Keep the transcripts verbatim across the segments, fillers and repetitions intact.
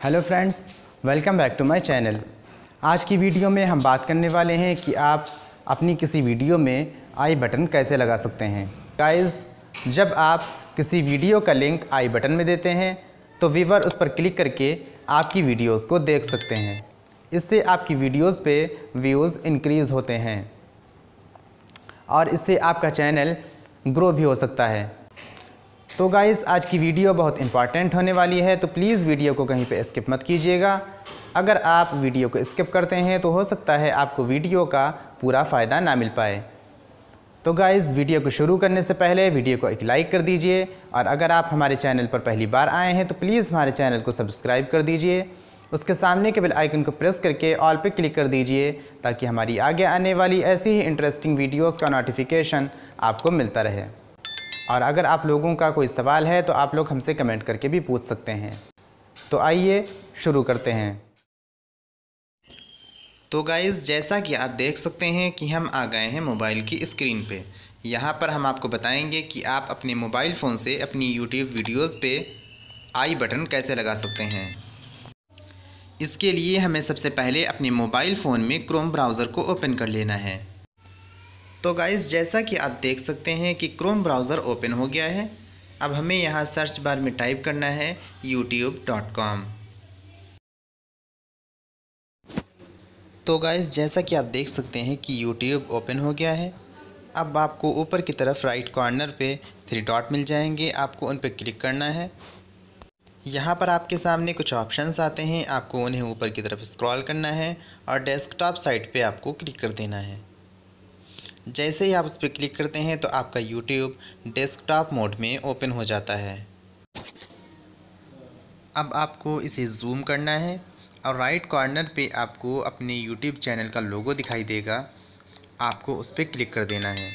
Hello friends, welcome back to my channel. आज की video में हम बात करने वाले हैं कि आप अपनी किसी वीडियो में आई बटन कैसे लगा सकते हैं। गाइस, जब आप किसी वीडियो का लिंक आई बटन में देते हैं तो व्यूअर उस पर क्लिक करके आपकी वीडियोस को देख सकते हैं। इससे आपकी वीडियोस पे व्यूज़ इंक्रीज़ होते हैं और इससे आपका चैनल ग्रो भी हो सकता है। तो गाइस, आज की वीडियो बहुत इंपॉर्टेंट होने वाली है, तो प्लीज़ वीडियो को कहीं पे स्किप मत कीजिएगा। अगर आप वीडियो को स्किप करते हैं तो हो सकता है आपको वीडियो का पूरा फ़ायदा ना मिल पाए। तो गाइस, वीडियो को शुरू करने से पहले वीडियो को एक लाइक कर दीजिए और अगर आप हमारे चैनल पर पहली बार आए हैं तो प्लीज़ हमारे चैनल को सब्सक्राइब कर दीजिए। उसके सामने के बेल आइकन को प्रेस करके ऑल पे क्लिक कर दीजिए ताकि हमारी आगे आने वाली ऐसी ही इंटरेस्टिंग वीडियोज़ का नोटिफिकेशन आपको मिलता रहे। और अगर आप लोगों का कोई सवाल है तो आप लोग हमसे कमेंट करके भी पूछ सकते हैं। तो आइए शुरू करते हैं। तो गाइज़, जैसा कि आप देख सकते हैं कि हम आ गए हैं मोबाइल की स्क्रीन पे। यहाँ पर हम आपको बताएंगे कि आप अपने मोबाइल फ़ोन से अपनी यूट्यूब वीडियोज़ पे आई बटन कैसे लगा सकते हैं। इसके लिए हमें सबसे पहले अपने मोबाइल फ़ोन में क्रोम ब्राउज़र को ओपन कर लेना है। तो गाइज़, जैसा कि आप देख सकते हैं कि क्रोम ब्राउज़र ओपन हो गया है। अब हमें यहाँ सर्च बार में टाइप करना है यूट्यूब डॉट कॉम। तो गाइज़, जैसा कि आप देख सकते हैं कि यूट्यूब ओपन हो गया है। अब आपको ऊपर की तरफ राइट कॉर्नर पे थ्री डॉट मिल जाएंगे, आपको उन पर क्लिक करना है। यहाँ पर आपके सामने कुछ ऑप्शंस आते हैं, आपको उन्हें ऊपर की तरफ स्क्रॉल करना है और डेस्कटॉप साइट पे आपको क्लिक कर देना है। जैसे ही आप उस पर क्लिक करते हैं तो आपका यूट्यूब डेस्कटॉप मोड में ओपन हो जाता है। अब आपको इसे जूम करना है और राइट कॉर्नर पे आपको अपने यूट्यूब चैनल का लोगो दिखाई देगा, आपको उस पर क्लिक कर देना है।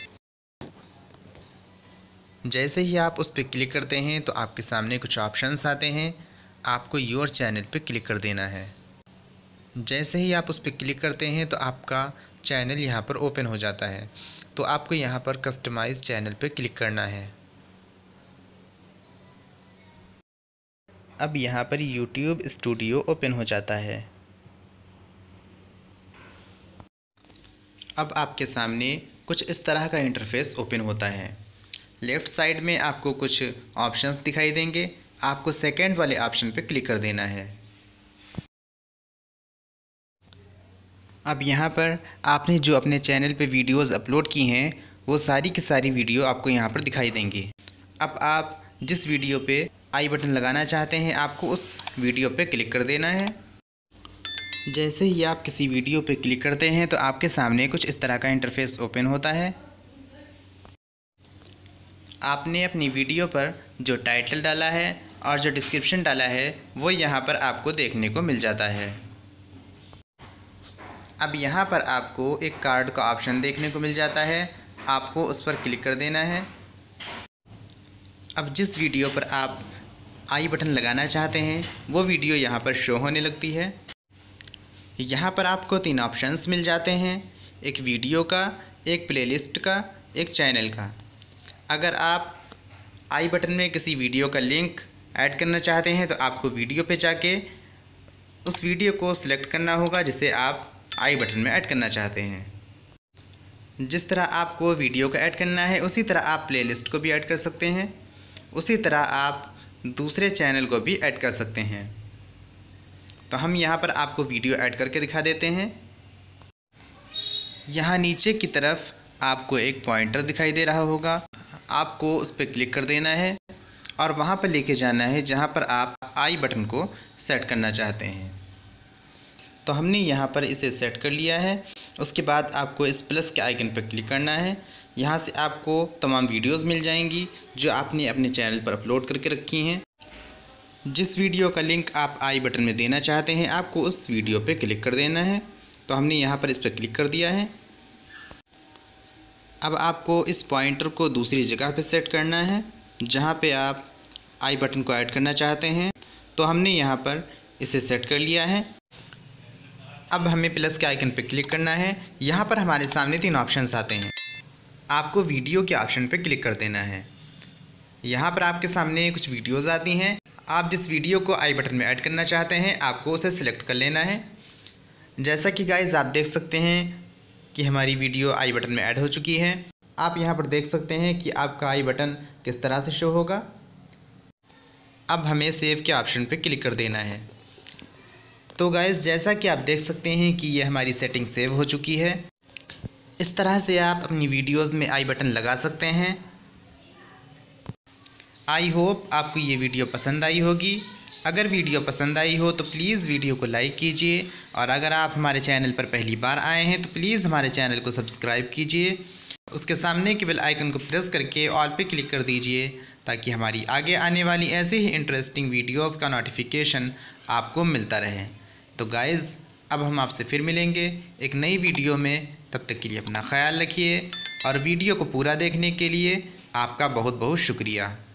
जैसे ही आप उस पर क्लिक करते हैं तो आपके सामने कुछ ऑप्शंस आते हैं, आपको योर चैनल पे क्लिक कर देना है। जैसे ही आप उस पर क्लिक करते हैं तो आपका चैनल यहाँ पर ओपन हो जाता है। तो आपको यहाँ पर कस्टमाइज चैनल पे क्लिक करना है। अब यहाँ पर यूट्यूब स्टूडियो ओपन हो जाता है। अब आपके सामने कुछ इस तरह का इंटरफेस ओपन होता है। लेफ़्ट साइड में आपको कुछ ऑप्शंस दिखाई देंगे, आपको सेकेंड वाले ऑप्शन पे क्लिक कर देना है। अब यहाँ पर आपने जो अपने चैनल पे वीडियोज़ अपलोड की हैं वो सारी की सारी वीडियो आपको यहाँ पर दिखाई देंगी। अब आप जिस वीडियो पे आई बटन लगाना चाहते हैं आपको उस वीडियो पे क्लिक कर देना है। जैसे ही आप किसी वीडियो पे क्लिक करते हैं तो आपके सामने कुछ इस तरह का इंटरफेस ओपन होता है। आपने अपनी वीडियो पर जो टाइटल डाला है और जो डिस्क्रिप्शन डाला है वो यहाँ पर आपको देखने को मिल जाता है। अब यहाँ पर आपको एक कार्ड का ऑप्शन देखने को मिल जाता है, आपको उस पर क्लिक कर देना है। अब जिस वीडियो पर आप आई बटन लगाना चाहते हैं वो वीडियो यहाँ पर शो होने लगती है। यहाँ पर आपको तीन ऑप्शंस मिल जाते हैं, एक वीडियो का, एक प्लेलिस्ट का, एक चैनल का। अगर आप आई बटन में किसी वीडियो का लिंक ऐड करना चाहते हैं तो आपको वीडियो पे जाके उस वीडियो को सिलेक्ट करना होगा जिसे आप आई बटन में ऐड करना चाहते हैं। जिस तरह आपको वीडियो को ऐड करना है उसी तरह आप प्लेलिस्ट को भी ऐड कर सकते हैं, उसी तरह आप दूसरे चैनल को भी ऐड कर सकते हैं। तो हम यहाँ पर आपको वीडियो ऐड करके दिखा देते हैं। यहाँ नीचे की तरफ आपको एक पॉइंटर दिखाई दे रहा होगा, आपको उस पर क्लिक कर देना है और वहाँ पर लेके जाना है जहाँ पर आप आई बटन को सेट करना चाहते हैं। तो हमने यहाँ पर इसे सेट कर लिया है। उसके बाद आपको इस प्लस के आइकन पर क्लिक करना है। यहाँ से आपको तमाम वीडियोस मिल जाएंगी जो आपने अपने चैनल पर अपलोड करके रखी हैं। जिस वीडियो का लिंक आप आई बटन में देना चाहते हैं आपको उस वीडियो पर क्लिक कर देना है। तो हमने यहाँ पर इस पर क्लिक कर दिया है। अब आपको इस पॉइंटर को दूसरी जगह पर सेट करना है जहाँ पर आप आई बटन को ऐड करना चाहते हैं। तो हमने यहाँ पर इसे सेट कर लिया है। अब हमें प्लस के आइकन पर क्लिक करना है। यहाँ पर हमारे सामने तीन ऑप्शंस आते हैं, आपको वीडियो के ऑप्शन पर क्लिक कर देना है। यहाँ पर आपके सामने कुछ वीडियोज़ आती हैं, आप जिस वीडियो को आई बटन में ऐड करना चाहते हैं आपको उसे सिलेक्ट कर लेना है। जैसा कि गाइस आप देख सकते हैं कि हमारी वीडियो आई बटन में ऐड हो चुकी है। आप यहाँ पर देख सकते हैं कि आपका आई बटन किस तरह से शो होगा। अब हमें सेव के ऑप्शन पर क्लिक कर देना है। तो गाइस जैसा कि आप देख सकते हैं कि ये हमारी सेटिंग सेव हो चुकी है। इस तरह से आप अपनी वीडियोस में आई बटन लगा सकते हैं। आई होप आपको ये वीडियो पसंद आई होगी। अगर वीडियो पसंद आई हो तो प्लीज़ वीडियो को लाइक कीजिए, और अगर आप हमारे चैनल पर पहली बार आए हैं तो प्लीज़ हमारे चैनल को सब्सक्राइब कीजिए। उसके सामने के बेल आइकन को प्रेस करके ऑल पे क्लिक कर दीजिए, ताकि हमारी आगे आने वाली ऐसे ही इंटरेस्टिंग वीडियोस का नोटिफिकेशन आपको मिलता रहे। तो गाइज़ अब हम आपसे फिर मिलेंगे एक नई वीडियो में। तब तक के लिए अपना ख्याल रखिए, और वीडियो को पूरा देखने के लिए आपका बहुत बहुत शुक्रिया।